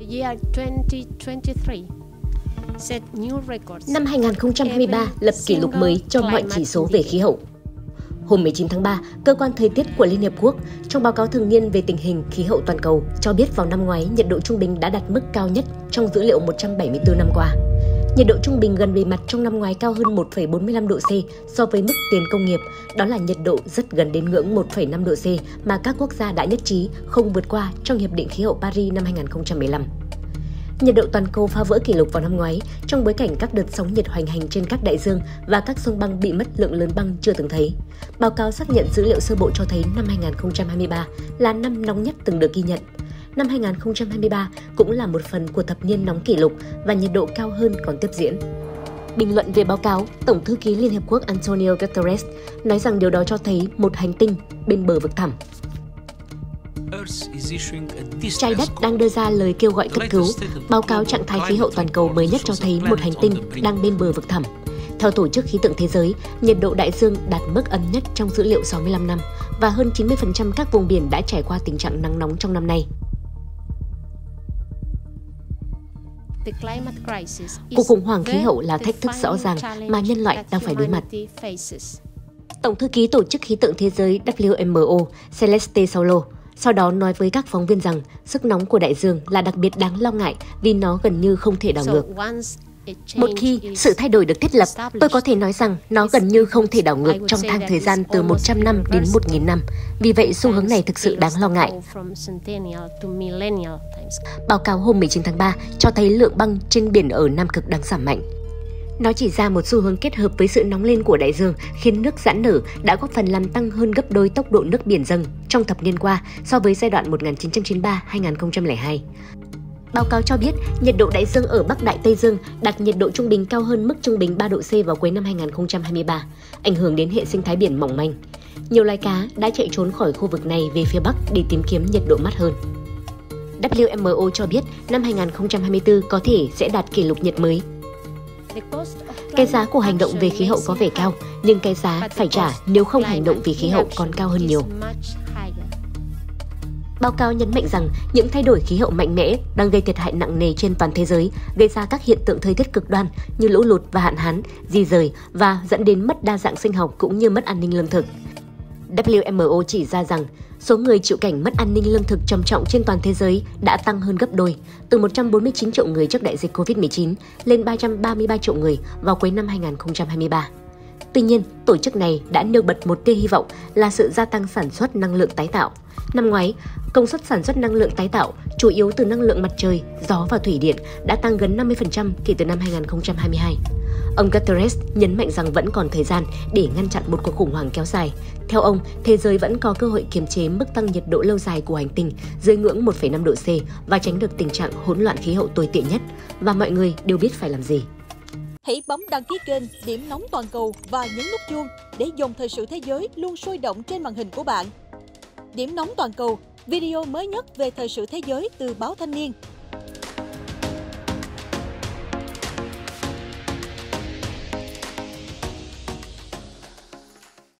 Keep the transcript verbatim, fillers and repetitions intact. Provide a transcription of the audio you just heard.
Năm hai nghìn không trăm hai mươi ba lập kỷ lục mới cho mọi chỉ số về khí hậu. Hôm mười chín tháng ba, Cơ quan Thời tiết của Liên Hiệp Quốc trong báo cáo thường niên về tình hình khí hậu toàn cầu cho biết vào năm ngoái nhiệt độ trung bình đã đạt mức cao nhất trong dữ liệu một trăm bảy mươi tư năm qua. Nhiệt độ trung bình gần bề mặt trong năm ngoái cao hơn một phẩy bốn mươi lăm độ C so với mức tiền công nghiệp, đó là nhiệt độ rất gần đến ngưỡng một phẩy năm độ C mà các quốc gia đã nhất trí không vượt qua trong Hiệp định Khí hậu Paris năm hai nghìn không trăm mười lăm. Nhiệt độ toàn cầu phá vỡ kỷ lục vào năm ngoái trong bối cảnh các đợt sóng nhiệt hoành hành trên các đại dương và các sông băng bị mất lượng lớn băng chưa từng thấy. Báo cáo xác nhận dữ liệu sơ bộ cho thấy năm hai nghìn không trăm hai mươi ba là năm nóng nhất từng được ghi nhận. Năm hai nghìn không trăm hai mươi ba cũng là một phần của thập niên nóng kỷ lục và nhiệt độ cao hơn còn tiếp diễn. Bình luận về báo cáo, Tổng thư ký Liên Hiệp Quốc Antonio Guterres nói rằng điều đó cho thấy một hành tinh bên bờ vực thẳm. Trái đất đang đưa ra lời kêu gọi cấp cứu. Báo cáo trạng thái khí hậu toàn cầu mới nhất cho thấy một hành tinh đang bên bờ vực thẳm. Theo Tổ chức Khí tượng Thế giới, nhiệt độ đại dương đạt mức ấm nhất trong dữ liệu sáu mươi lăm năm và hơn chín mươi phần trăm các vùng biển đã trải qua tình trạng nắng nóng trong năm nay. Cuộc khủng hoảng khí hậu là thách thức rõ ràng mà nhân loại đang phải đối mặt. Tổng thư ký Tổ chức Khí tượng Thế giới W M O Celeste Saulo sau đó nói với các phóng viên rằng sức nóng của đại dương là đặc biệt đáng lo ngại vì nó gần như không thể đảo ngược. Một khi sự thay đổi được thiết lập, tôi có thể nói rằng nó gần như không thể đảo ngược trong thang thời gian từ một trăm năm đến một nghìn năm. Vì vậy, xu hướng này thực sự đáng lo ngại. Báo cáo hôm mười chín tháng ba cho thấy lượng băng trên biển ở Nam Cực đang giảm mạnh. Nó chỉ ra một xu hướng kết hợp với sự nóng lên của đại dương khiến nước giãn nở đã góp phần làm tăng hơn gấp đôi tốc độ nước biển dâng trong thập niên qua so với giai đoạn một nghìn chín trăm chín mươi ba đến hai nghìn không trăm lẻ hai. Báo cáo cho biết nhiệt độ đại dương ở Bắc Đại Tây Dương đạt nhiệt độ trung bình cao hơn mức trung bình ba độ C vào cuối năm hai nghìn không trăm hai mươi ba, ảnh hưởng đến hệ sinh thái biển mỏng manh. Nhiều loài cá đã chạy trốn khỏi khu vực này về phía Bắc để tìm kiếm nhiệt độ mát hơn. W M O cho biết năm hai nghìn không trăm hai mươi tư có thể sẽ đạt kỷ lục nhiệt mới. Cái giá của hành động về khí hậu có vẻ cao, nhưng cái giá phải trả nếu không hành động vì khí hậu còn cao hơn nhiều. Báo cáo nhấn mạnh rằng những thay đổi khí hậu mạnh mẽ đang gây thiệt hại nặng nề trên toàn thế giới, gây ra các hiện tượng thời tiết cực đoan như lũ lụt và hạn hán, di rời và dẫn đến mất đa dạng sinh học cũng như mất an ninh lương thực. W M O chỉ ra rằng số người chịu cảnh mất an ninh lương thực trầm trọng trên toàn thế giới đã tăng hơn gấp đôi, từ một trăm bốn mươi chín triệu người trước đại dịch Covid mười chín lên ba trăm ba mươi ba triệu người vào cuối năm hai nghìn không trăm hai mươi ba. Tuy nhiên, tổ chức này đã nêu bật một tia hy vọng là sự gia tăng sản xuất năng lượng tái tạo. Năm ngoái, công suất sản xuất năng lượng tái tạo, chủ yếu từ năng lượng mặt trời, gió và thủy điện, đã tăng gần năm mươi phần trăm kể từ năm hai nghìn không trăm hai mươi hai. Ông Guterres nhấn mạnh rằng vẫn còn thời gian để ngăn chặn một cuộc khủng hoảng kéo dài. Theo ông, thế giới vẫn có cơ hội kiềm chế mức tăng nhiệt độ lâu dài của hành tinh dưới ngưỡng một phẩy năm độ C và tránh được tình trạng hỗn loạn khí hậu tồi tệ nhất, và mọi người đều biết phải làm gì. Hãy bấm đăng ký kênh Điểm Nóng Toàn cầu và nhấn nút chuông để dòng thời sự thế giới luôn sôi động trên màn hình của bạn. Điểm Nóng Toàn cầu, video mới nhất về thời sự thế giới từ báo Thanh niên.